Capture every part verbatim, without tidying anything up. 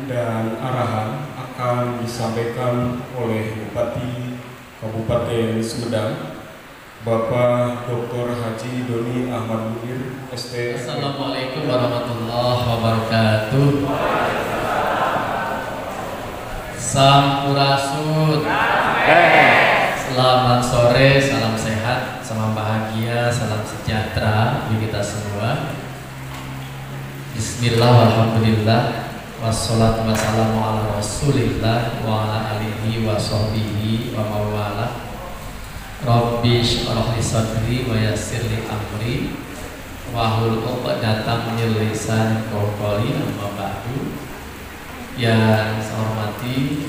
dan arahan akan disampaikan oleh Bupati Kabupaten Sumedang, Bapak Doktor Haji Doni Ahmad Munir, S T. Assalamualaikum warahmatullahi wabarakatuh. Sampurasun. Selamat sore, salam sehat, salam bahagia, salam sejahtera bagi kita semua. Bismillah, alhamdulillah, wassalatu wassalamu ala rasulillah wa ala alihi wa sahbihi wa mawala. Rabbi shrah li sadri wa yassir li amri wahlul 'uqdatam min lisani yafqahu qawli. Amma ba'du. Yang saya hormati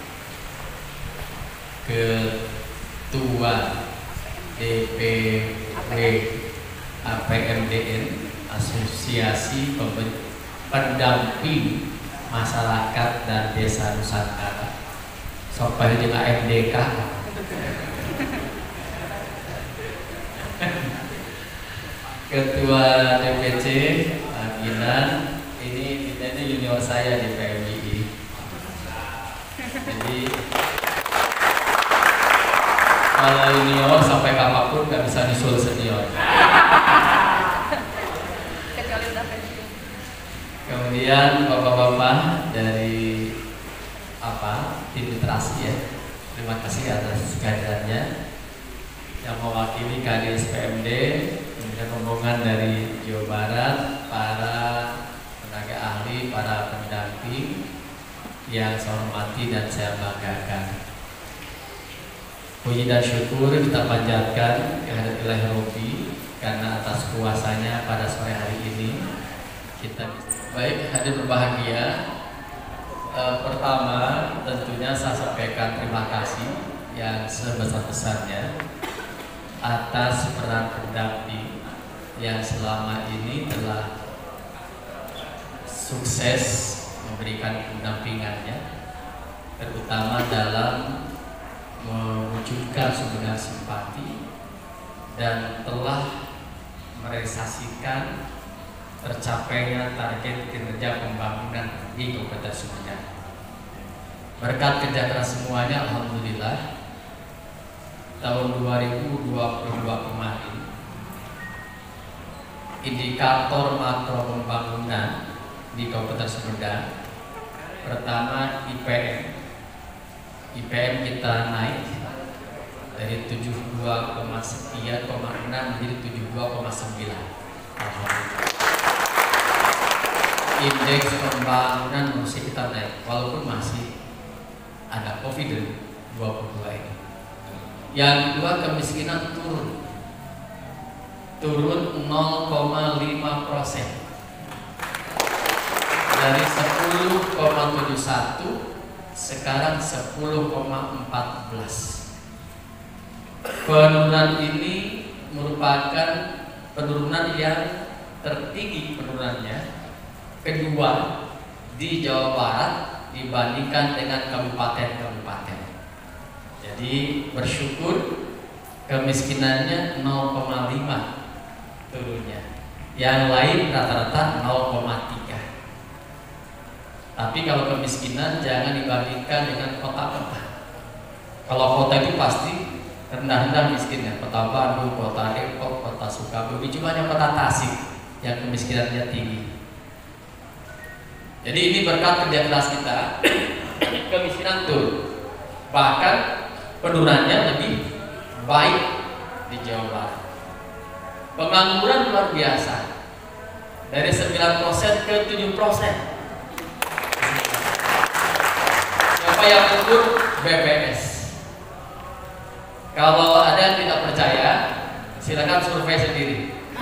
Ketua D P W A P M D N, Asosiasi Pendamping Masyarakat dan Desa Nusantara, sampai dengan A M D K. Ketua D P C Aginan, ini ini junior saya di P M I I. Jadi kalau junior sampai kapanpun nggak bisa nyusul senior. Kemudian bapak-bapak dari apa tim literasi ya, terima kasih atas kehadirannya. Yang mewakili K D S P M D, kemudian rombongan dari Jawa Barat, para tenaga ahli, para pendamping yang saya hormati dan saya banggakan. Puji dan syukur kita panjatkan kehadirat Ilahi Rabbi karena atas kuasanya pada sore hari ini kita baik hadir berbahagia. E, pertama tentunya saya sampaikan terima kasih yang sebesar-besarnya atas peran pendamping yang selama ini telah sukses memberikan pendampingannya, terutama dalam mewujudkan sumber simpati dan telah merealisasikan tercapainya target kinerja pembangunan di Kabupaten Sumedang. Berkat kerja keras semuanya, alhamdulillah, tahun dua ribu dua puluh dua kemarin indikator makro pembangunan di Kabupaten Sumedang, pertama I P M I P M kita naik dari tujuh puluh dua koma sekian koma enam menjadi tujuh puluh dua koma sembilan. Indeks pembangunan masih kita naik walaupun masih ada Covid dua puluh dua ini. Yang kedua, kemiskinan turun turun nol koma lima persen dari sepuluh koma tujuh satu sekarang sepuluh koma empat belas. Penurunan ini merupakan penurunan yang tertinggi penurunannya kedua di Jawa Barat dibandingkan dengan kabupaten-kabupaten. Jadi bersyukur kemiskinannya nol koma lima turunnya, yang lain rata-rata nol koma tiga. Tapi kalau kemiskinan jangan dibandingkan dengan kota-kota. Kalau kota itu pasti rendah-rendah miskinnya, kota Bandung, kota Depok, kota Sukabumi, cuma hanya kota Tasik yang kemiskinannya tinggi. Jadi ini berkat kerja keras kita, kemiskinan turun. Bahkan penurunannya lebih baik di Jawa Barat. Pengangguran luar biasa, dari sembilan persen ke tujuh persen. Siapa yang ukur? B P S. Kalau ada yang tidak percaya, silakan survei sendiri.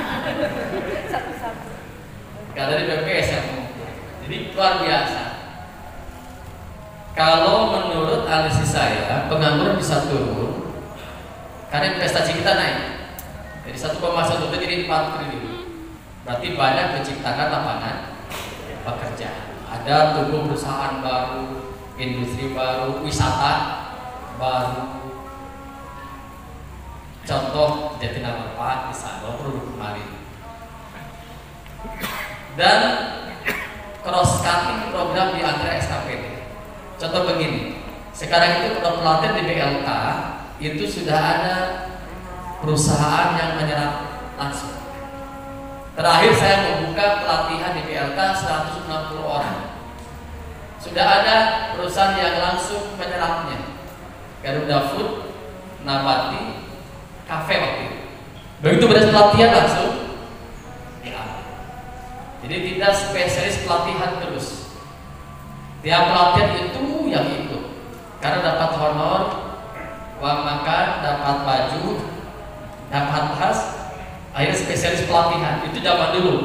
Gak dari B P S yang mengukur. Jadi luar biasa. Kalau menurut analisis saya, pengangguran bisa turun karena investasi kita naik dari satu koma satu jadi empat triliun. Berarti banyak menciptakan lapangan pekerjaan. Ada tumbuh perusahaan baru, industri baru, wisata baru. Contoh Jatinangor Park di sana produk kemarin. Dan cross cutting program di Anggrek S K Contoh begini, sekarang itu kalau pelatihan di B L K itu sudah ada perusahaan yang menyerap langsung. Terakhir saya membuka pelatihan di B L K seratus enam puluh orang. Sudah ada perusahaan yang langsung menyerapnya. Garuda Food, Nabati, Cafe waktu itu. Begitu beres pelatihan langsung diambil. Jadi tidak spesialis pelatihan terus. Tiap pelatihan itu yang ikut. Karena dapat honor, uang makan, dapat baju, dapat tas, akhirnya spesialis pelatihan. Itu zaman dulu.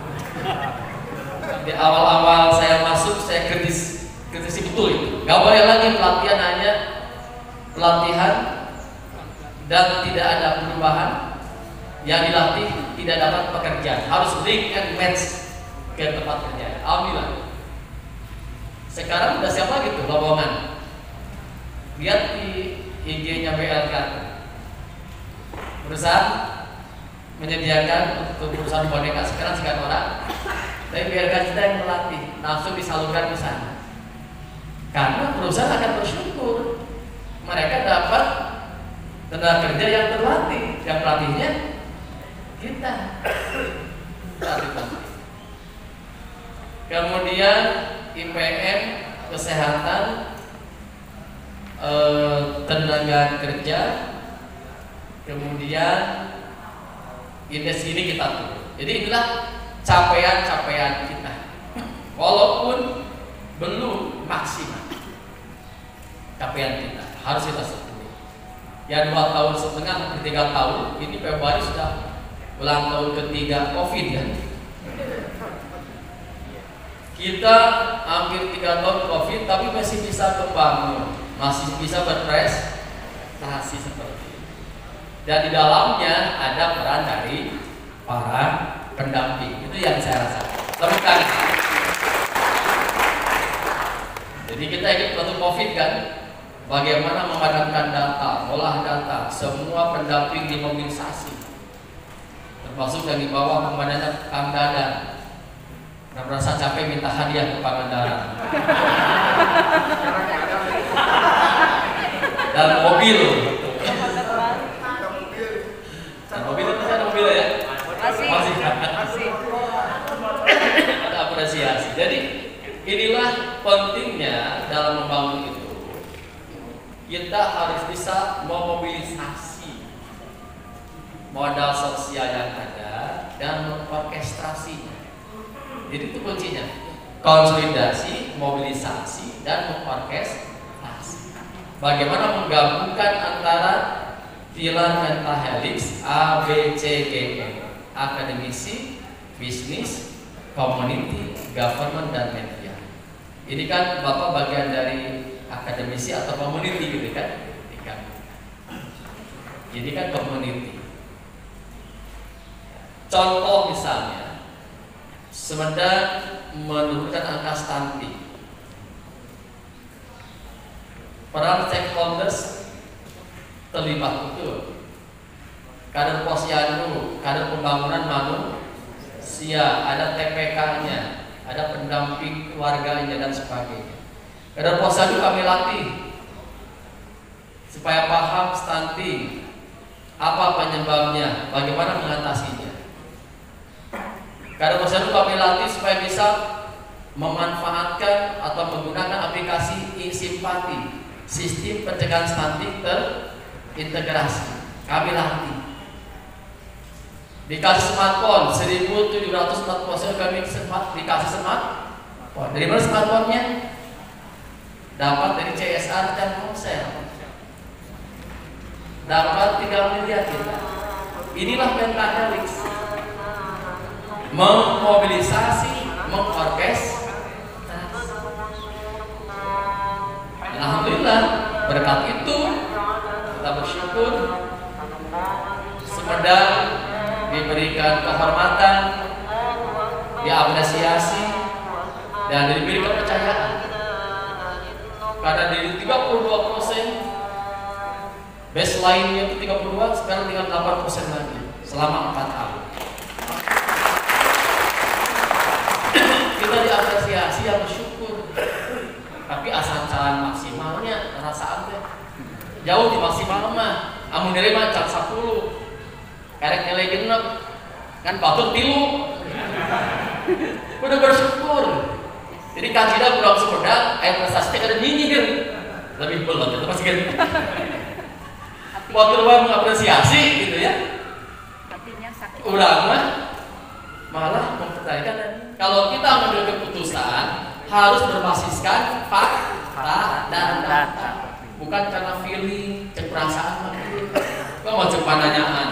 Di awal-awal saya masuk, saya kritis, kritisi betul itu. Gak boleh lagi pelatihan hanya pelatihan dan tidak ada perubahan. Yang dilatih tidak dapat pekerjaan, harus link and match ke tempat kerja. Alhamdulillah. Sekarang udah siap lagi tuh lowongan. Lihat di I G-nya B L K. Perusahaan menyediakan untuk perusahaan boneka sekarang sekian orang. Tapi B L K kita yang melatih, langsung disalurkan ke sana. Karena perusahaan akan bersyukur mereka dapat tenaga kerja yang terlatih, yang pelatihnya kita. Kemudian I P M, kesehatan, eh, tenaga kerja, kemudian indeks ini kita turun. Jadi inilah capaian-capaian kita, walaupun belum maksimal. Capaian kita harus kita syukuri. Ya dua tahun setengah, hampir tiga tahun. Ini Februari sudah ulang tahun ketiga COVID ya. Kita hampir tiga tahun COVID, tapi masih bisa membangun, masih bisa berprestasi seperti ini. Dan di dalamnya ada peran dari para pendamping. Itu yang saya rasakan. Temukan. Jadi kita ikut waktu COVID kan, bagaimana memadamkan data, olah data, semua pendamping dimobilisasi. Termasuk yang di bawah komandannya Kang Dadan. Nah, merasa capek minta hadiah ke Pangandaran. Dan mobil. Dan mobil itu masih ada mobil ya? Masih. Masih. Masih. Ada apresiasi. Jadi inilah pentingnya dalam membangun itu. Kita harus bisa memobilisasi modal sosial yang ada dan mengorkestrasinya. Jadi itu kuncinya, konsolidasi, mobilisasi, dan mengorkestrasi. Bagaimana menggabungkan antara pilar pentahelix A, B, C, G, E, akademisi, bisnis, community, government, dan media. Ini kan Bapak bagian dari akademisi atau community gitu kan? Ini kan community. Contoh misalnya, Sumedang menurunkan angka stunting. Peran stakeholders terlibat betul. Kader posyandu, kader pembangunan manusia, ada T P K-nya, ada pendamping keluarganya dan sebagainya. Kader posyandu kami latih supaya paham stunting, apa penyebabnya, bagaimana mengatasinya. Kader posyandu kami latih supaya bisa memanfaatkan atau menggunakan aplikasi e-simpati, sistem pencegahan stunting terintegrasi. Kami latih. Dikasih smartphone seribu tujuh ratus empat puluh persen kami sempat dikasih smartphone. Dari mana smartphone-nya? Dapat dari C S R dan Telkomsel. Dapat tiga miliar kita. Inilah pentahelix. Memobilisasi, mengorkestrasi. Alhamdulillah berkat itu kita bersyukur Sumedang diberikan kehormatan, diapresiasi, dan diberi kepercayaan. Karena dari tiga puluh dua persen baseline-nya itu tiga puluh dua, sekarang tinggal delapan persen lagi selama empat tahun. Kita diapresiasi, yang bersyukur. Tapi asal kisaran maksimalnya rasaan teh jauh di maksimal mah. Amun dari mah cat sepuluh, kerek nilai genep, kan batur tilu. Udah bersyukur. Jadi kajida budak Sumedang, ayat prestasi kada nyinyir, lebih belum itu pasti kan. Batur mah mengapresiasi gitu ya. Udah mah malah mempertanyakan. Kalau kita mengambil keputusan harus berbasiskan fakta dan data. Bukan karena feeling, cek perasaan mah. Kok mau cek pananyaan?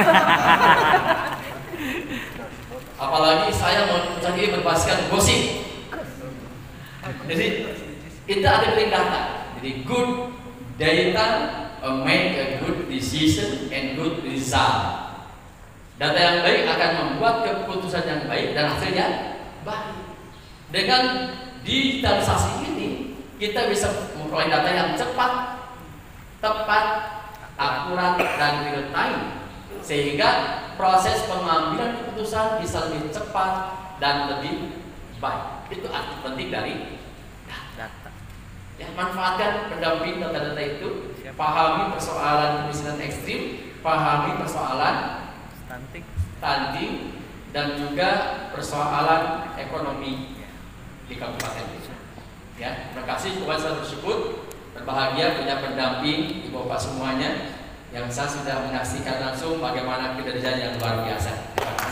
Apalagi saya mau cari berbasiskan gosip. Jadi itu ada feeling data. Jadi good data uh, make a good decision and good result. Data yang baik akan membuat keputusan yang baik dan hasilnya baik. Dengan digitalisasi ini kita bisa memperoleh data yang cepat, tepat, akurat, dan real time, sehingga proses pengambilan keputusan bisa lebih cepat dan lebih baik. Itu arti penting dari data. Ya, manfaatkan pendamping data-data itu, pahami persoalan kemiskinan ekstrim, pahami persoalan stunting, stunting dan juga persoalan ekonomi di kabupaten itu. Ya, terima kasih. Tuhan saya bersyukur berbahagia punya pendamping ibu bapak semuanya yang saya sudah menyaksikan langsung bagaimana kinerja yang luar biasa.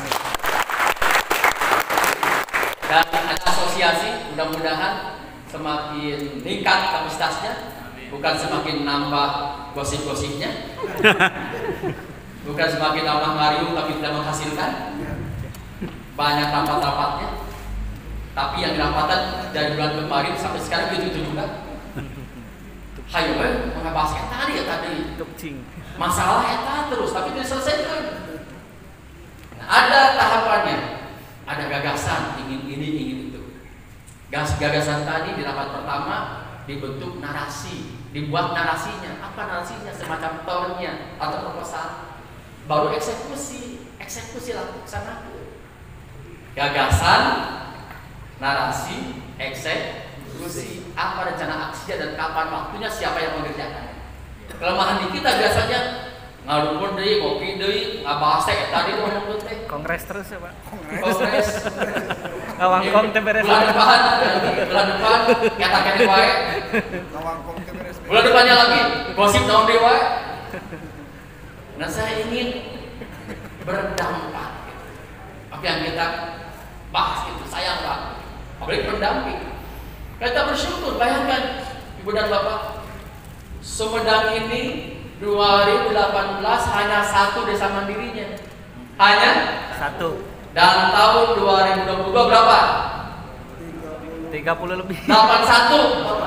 Dan ada asosiasi, mudah-mudahan semakin meningkat kapasitasnya, bukan semakin nambah gosip-gosipnya, bukan semakin nambah ngariung tapi tidak menghasilkan banyak rapat-rapatnya. Tapi yang dirapatan dari bulan kemarin sampai sekarang begitu juga. Hayo, eh, mengebahas ya tadi ya tadi. Masalah eta terus, tapi tidak selesaikan. Nah, ada tahapannya, ada gagasan ingin ini ingin itu. Gas gagasan tadi di rapat pertama dibentuk narasi, dibuat narasinya. Apa narasinya? Semacam tornya atau proposal. Baru eksekusi, eksekusi laksanakan. Gagasan, narasi, eksekusi, apa rencana aksinya dan kapan waktunya, siapa yang mengerjakan. Kelemahan di kita biasanya ngarupun deui, kopi deui, ngabahas teh tadi ngomong teh. Kongres terus ya, Pak. Kongres. Ngawangkong teh beres. Bulan depan, bulan depan kata-kata wae. Ngawangkong teh beres. Bulan depannya lagi gosip tahun dewa. Nah, saya ingin berdampak. Apa yang kita bahas itu sayang banget. Apalagi pendamping. Kita bersyukur, bayangkan Ibu dan Bapak, Sumedang ini dua ribu delapan belas hanya satu desa mandirinya. Hanya satu. Dan tahun dua ribu dua puluh dua berapa? tiga puluh lebih. delapan puluh satu.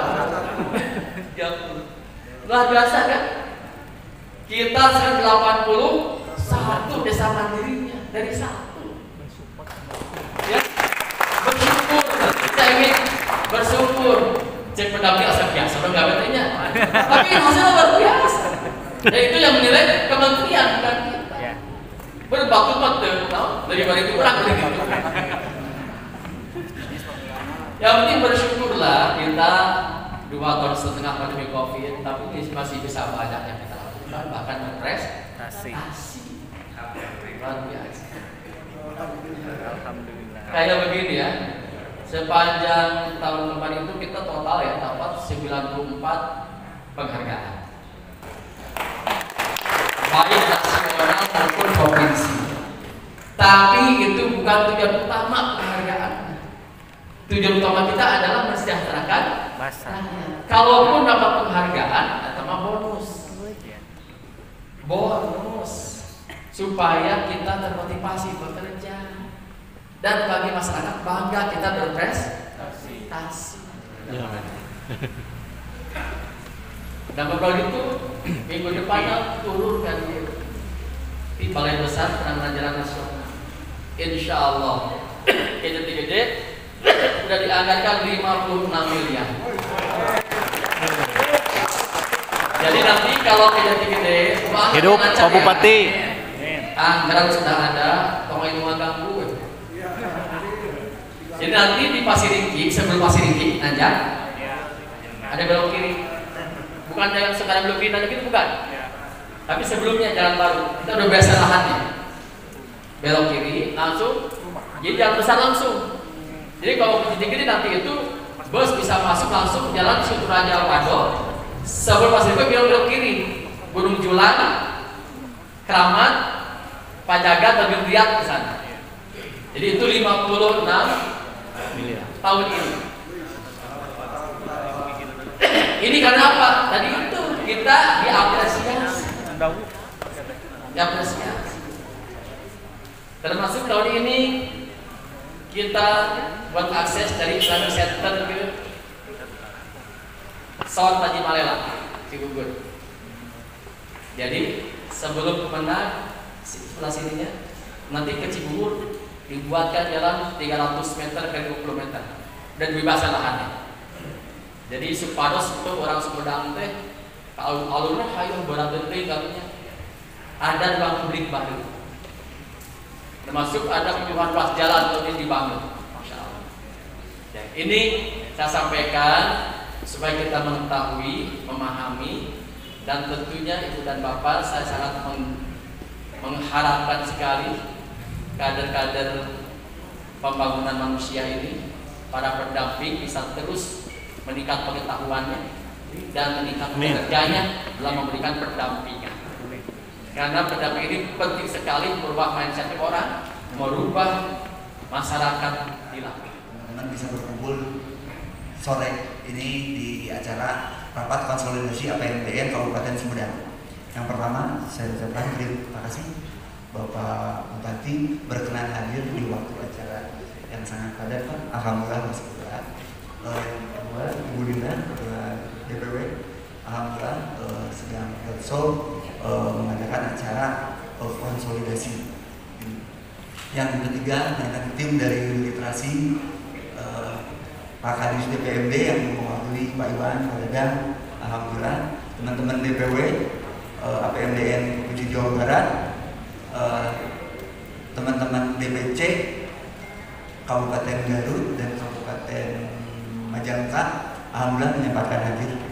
Luar biasa kan? Kita sekarang delapan puluh satu desa mandirinya dari satu. Ya. Bersyukur, kita ingin bersyukur. Cek pendamping asal biasa, udah nggak betulnya. Tapi hasilnya luar biasa. Dan itu yang menilai kementerian bukan kita. Berbakti betul, tahu? Dari mana itu kurang dari itu. Yang penting bersyukurlah kita dua tahun setengah pandemi COVID, tapi ini masih bisa banyak yang kita lakukan, bahkan berprestasi. Luar biasa. Alhamdulillah. Kayak begini ya. Sepanjang tahun kemarin itu kita total ya dapat sembilan puluh empat penghargaan, baik nasional maupun provinsi. Tapi itu bukan tujuan utama penghargaan. Tujuan utama kita adalah mensejahterakan rakyat. Kalaupun dapat penghargaan, atau bonus, bonus supaya kita termotivasi bekerja. Dan bagi masyarakat bangga kita berprestasi. Dan beberapa itu minggu depannya turunkan di Balai Besar Penanganan Jalan Nasional. Insya Allah gede-gede sudah dianggarkan lima puluh enam miliar. Jadi nanti kalau gede-gede hidup Pak Bupati, anggaran sudah ada, tolong itu ganggu. Jadi nanti di Pasir Ringgi, sebelum Pasir Ringgi, nanjak ada belok kiri. Bukan yang sekarang belok kiri, tadi itu bukan. Tapi sebelumnya jalan baru, kita udah biasa lahannya. Belok kiri, langsung. Jadi jalan besar langsung. Jadi kalau titik ini nanti itu bus bisa masuk langsung jalan Situ Raja Pado. Sebelum Pasir Boy belok kiri, Gunung Julang, Keramat, Pajagat, dan Riyad ke sana. Jadi itu lima puluh enam tahun ini. Ini karena apa? Tadi itu kita diapresiasi. Diapresiasi. Termasuk tahun ini kita buat akses dari Islamic Center ke Sawat Haji Malela, Cigugur. Jadi sebelum kemenang sebelah sininya, nanti ke Cigugur dibuatkan jalan tiga ratus meter ke dua puluh meter dan bebas lahannya. Jadi supados itu orang Sumedang teh kalau alurnya hayang berat teh katanya ada ruang publik baru. Termasuk ada penyuluhan ruas jalan untuk dibangun. Masya Allah. Ya, ini saya sampaikan supaya kita mengetahui, memahami, dan tentunya Ibu dan Bapak saya sangat meng mengharapkan sekali kader-kader pembangunan manusia ini, para pendamping bisa terus meningkat pengetahuannya dan meningkat kerjanya dalam memberikan pendampingan. Karena pendamping ini penting sekali merubah mindset orang, merubah masyarakat di lapangan. Teman-teman bisa berkumpul sore ini di acara rapat konsolidasi A P M D N Kabupaten Sumedang. Yang pertama saya ucapkan terima kasih Bapak Bupati berkenan hadir di waktu acara yang sangat padat, Pak. Alhamdulillah Mas Ketua. Uh, yang kedua Ibu Dina Ketua D P W, alhamdulillah uh, sedang also uh, mengadakan acara uh, konsolidasi. Yang ketiga dengan tim dari literasi uh, Pak Kadis D P M D yang mewakili Pak Iwan, Pak Dadang, alhamdulillah teman-teman D P W uh, A P M D N Provinsi Jawa Barat, teman-teman uh, D P C Kabupaten Garut dan Kabupaten Majalengka, alhamdulillah menyempatkan hadir.